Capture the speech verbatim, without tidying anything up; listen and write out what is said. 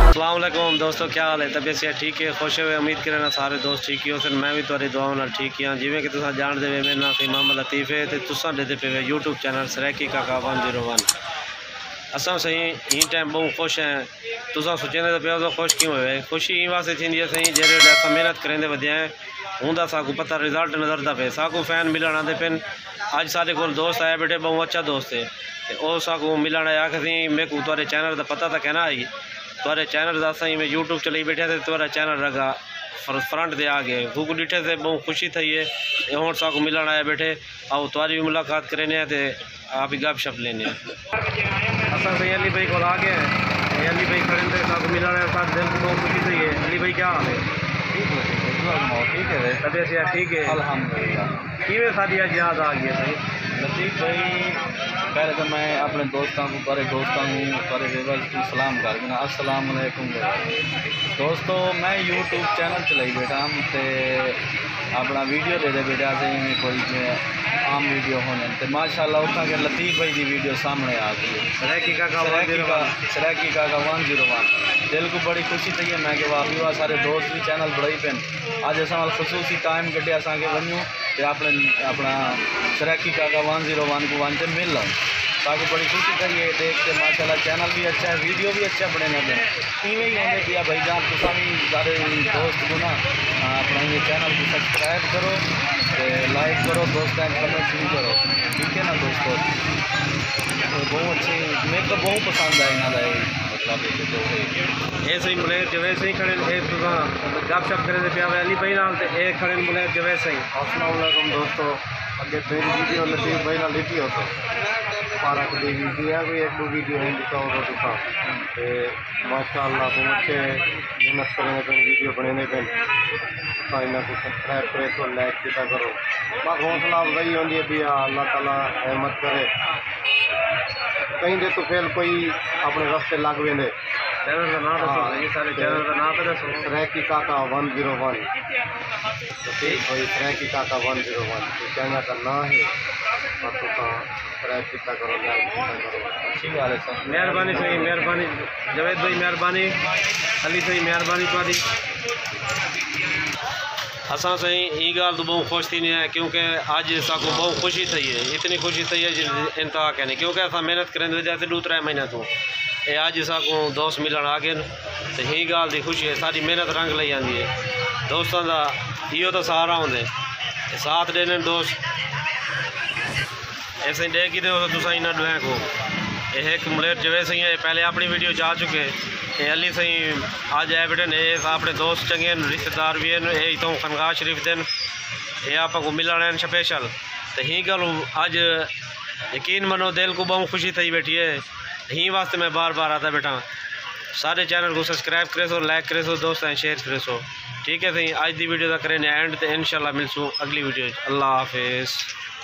अस्सलाम वालेकुम दोस्तों, क्या हाल है? तबीयत से ठीक है? खुश हुए? उम्मीद करना सारे दोस्त ठीक ही हो सन। मैं भी तुहारी दुआओं नाल ठीक ही हाँ। जिवें कि तुसां जानदे वे, मेरा नाम मोहम्मद लतीफ़ है ते तुसां देते पे यूट्यूब चैनल सरैकी काका वन जीरो वन। असां सही ही टाइम बहुत खुश हैं। तुसां सोचेंदे पे तो खुश क्यों हुए? खुशी ही वास्ते थी सही जेड़े असां मेहनत करेंदे वधिया हुंदा साकू पता रिजल्ट नजरदा पे, साकू फैन मिलन आते पे। अज साढ़े को दोस्त आया बेटे, बहुत अच्छा दोस्त है तो साकू मिलन आया कि मेरे को तुहारे चैनल का पता था कहना आई तुहारे चैनल का सही मैं यूट्यूब चलाई बैठे थे, तुहारा चैनल रगा फ्रंट दे आ गए खूब डिठे से बहुत खुशी थी है। हूँ साकू मिलन आया बैठे, आओ तुहारी भी मुलाकात करें तो आप ही गप शप लेने। असा सही अली भाई को आ गए हैं, अली भाई खड़े थे साकू मिलन आया, साथ दिल को बहुत खुशी थी है। अली भाई क्या हाल है? ठीक है, तबीयत से ठीक है अल्हम्दुलिल्लाह। किमें सारी अज याद आ गई है सही? लतीफ़ भाई, पहले तो मैं अपने दोस्तों को बड़े दोस्तों को बड़े व्यूअर्स को सलाम कर देना, अस्सलाम वालेकुम दोस्तों। मैं यूट्यूब चैनल चलाई बैठा हम ते अपना वीडियो दे दे बैठा से कोई आम वीडियो होने तो माशाल्लाह उठा के लतीफ़ भाई की वीडियो सामने आ गई है। सरैकी काका सरैकी काका वन जीरो वन। दिल को बड़ी खुशी थी है। मैं कि वाकई हुआ सारे दोस्त भी चैनल बढ़ाई पेन अज अस खसूसी टाइम कटे असा वनूँ तो अपने अपना सरैकी काका वन जीरो वन को वन से मिल लो ताकि बड़ी खुशी थी है देख के। माशाल्लाह चैनल भी अच्छा है, वीडियो भी अच्छा बने ना इवें ही होंगे पिया भाई जान तुसा भी सारे दोस्त को ना अपना ये चैनल को सब्सक्राइब करो तो लाइक करो, दोस्तों कमेंट भी करो, ठीक है ना दोस्तों। तो बहुत अच्छी मेरे को बहुत पसंद आए ना मतलब ये सही मुले जवे सही खड़े गप शप करे पिया अली भाई नाल ते ए खड़े मुले जवे सही। अस्सलाम वालेकुम दोस्तों, अगे मेरी वीडियो लतीफ़ भाई नाल लिखी हो तो पार्क की वीडियो है, कोई एक दो वीडियो है दिखाओ तो तुसा ते माशाअल्लाह बहुत अच्छे मेहनत करने पे वीडियो बने पे इन्हें को सब्सक्राइब करे तो लाइक किया करो। बस हौसला अफजाई होती है भी अल्लाह ताला रहमत करे कहीं दे तो फिर कोई अपने रास्ते लग वेंदे। चैनल का नाम दसो, ये सारे चैनल का नाम दसो। सरैकी काका वन जीरो वन, ठीक भाई सरैकी काका वन जीरो वन चैनल का नाम है। बस सब्सक्राइब किया करो, लाइक किया करो, अच्छी बात है सर। मेहरबानी सही, मेहरबानी जवेद भाई, मेहरबानी अली सही, मेहरबानी तुहारी। असा सही ये गाल तो बहुत खुश थी नहीं है क्योंकि अज साको बहुत खुशी थी है, इतनी खुशी थी है जिन इंतहा कहने क्योंकि अस मेहनत करें जैसे दो त्रै महीने तो ये अज साको दोस्त मिलन आ गए तो यही गाल की खुशी है। सारी मेहनत रंग लाई आती है, दोस्तों का इो तो सहारा होंगे साथ देने दोस्त ऐसे डे कि तुसा इन्हें डुआ को एक मुलेर जवे सही है पहले अपनी वीडियो जा चुके ये अली सही अज आए बेटे ने अपने दोस्त चंगे रिश्तेदार भी हैं ये तो खनगाह शरीफ दिन ये आप मिलन हैं स्पेशल तो ही गल अज यकीन मनो दिल को बहुत खुशी थी बैठी है। ही वास्ते मैं बार बार आता बैठा सारे चैनल को सब्सक्राइब करे सो, लाइक करे सो, दोस्त शेयर करे सो, ठीक है सही। अज की वीडियो का करें एंड तो इंशाल्लाह मिलसूँ अगली वीडियो। अल्लाह हाफिज़।